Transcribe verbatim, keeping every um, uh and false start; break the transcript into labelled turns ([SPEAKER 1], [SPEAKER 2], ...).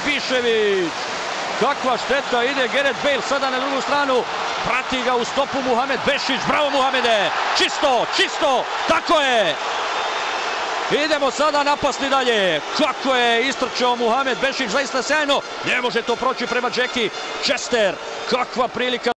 [SPEAKER 1] Ibišević. Kakva šteta, ide Gareth Bale sada na drugu stranu. Prati ga u stopu Muhamed Bešić. Bravo Muhamede! Čisto, čisto, tako je! Idemo sada napasti dalje. Kako je istrčao Muhamed Bešić, zaista sjajno. Ne može to proći prema Jackie Chester. Kakva prilika.